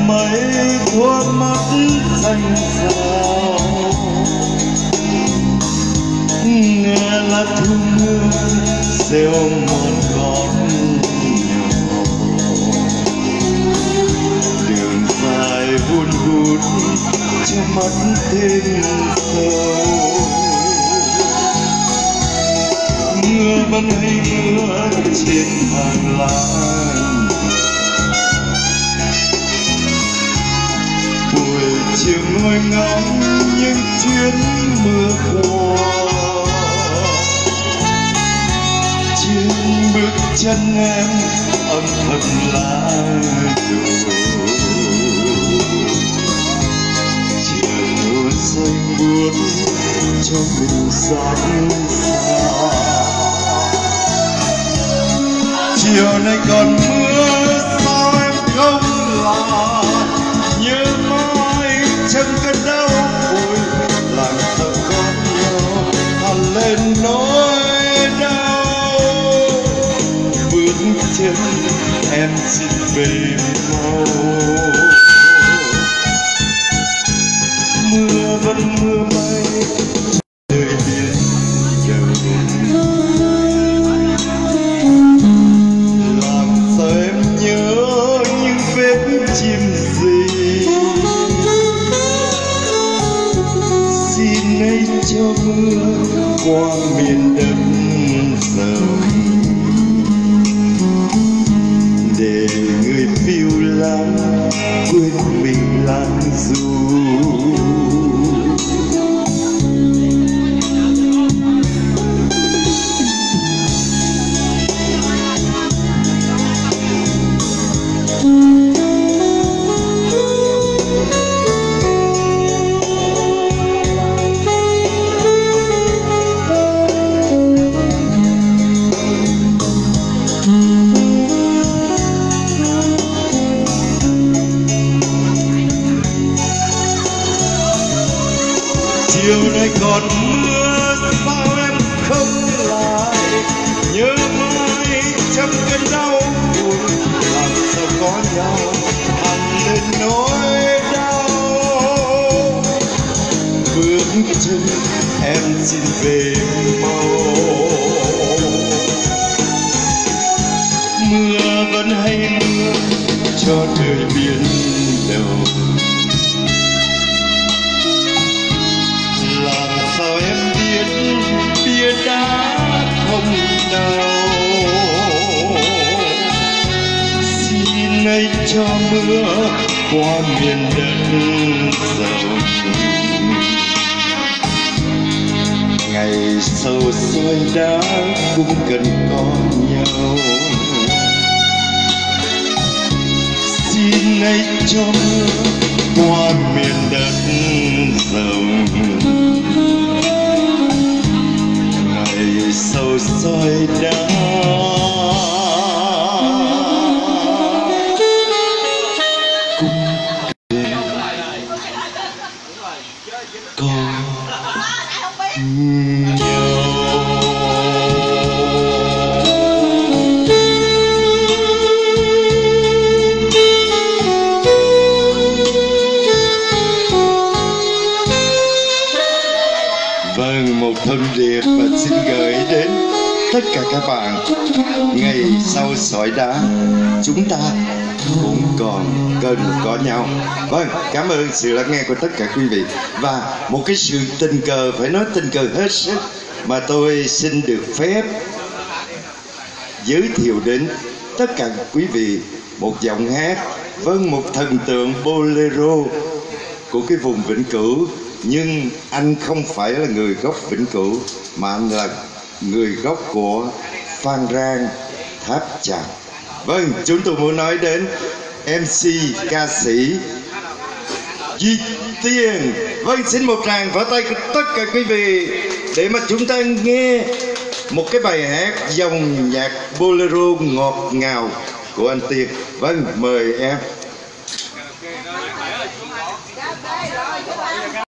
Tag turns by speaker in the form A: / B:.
A: mây thuốc mắt xanh xao, nghe lá thu mưa reo một con nhỏ. Đường dài vun vút cho mắt thêm sâu, mưa vẫn hay mưa trên hàng lá. Buổi chiều ngồi ngóng những chuyến mưa qua, trên bước chân em âm thầm lá đổ. Chiều xanh buốt cho mình xót xa, chiều nay còn mưa sao em không là nhớ mãi trong cơn đau khổ, làm sao có nhau hằn lên nỗi đau. Bước chân em xin về mau, mưa vẫn mưa bay đời biển dầu. Làm sao em nhớ những vết chim gì, xin hãy cho mưa qua miền đất rộng, để người phiêu lãng quên mình lãng du. Chiều nay còn mưa sao em không lại nhớ mãi trong cơn đau buồn, làm sao có nhau hằn lên nỗi đau. Bước chân em xin về mau, mưa vẫn hay mưa cho trời biển đầu. Sao em biết bia đá không đau, xin hãy cho mưa qua miền đất rộng. Ngày sầu soi đá cũng cần có nhau, xin hãy cho mưa qua miền đất rộng. Sầu soi đá cũng có nhau. Vâng, một thông điệp và xin gửi đến tất cả các bạn. Ngày sau sỏi đá chúng ta cũng còn cần có nhau. Vâng, cảm ơn sự lắng nghe của tất cả quý vị. Và một cái sự tình cờ, phải nói tình cờ hết sức, mà tôi xin được phép giới thiệu đến tất cả quý vị một giọng hát, vâng, một thần tượng bolero của cái vùng Vĩnh Cửu. Nhưng anh không phải là người gốc Vĩnh Cửu, mà anh là người gốc của Phan Rang, Tháp Chàm. Vâng, chúng tôi muốn nói đến MC ca sĩ Duy Tiên. Vâng, xin một tràng vỗ tay của tất cả quý vị để mà chúng ta nghe một cái bài hát dòng nhạc bolero ngọt ngào của anh Tiên. Vâng, mời em.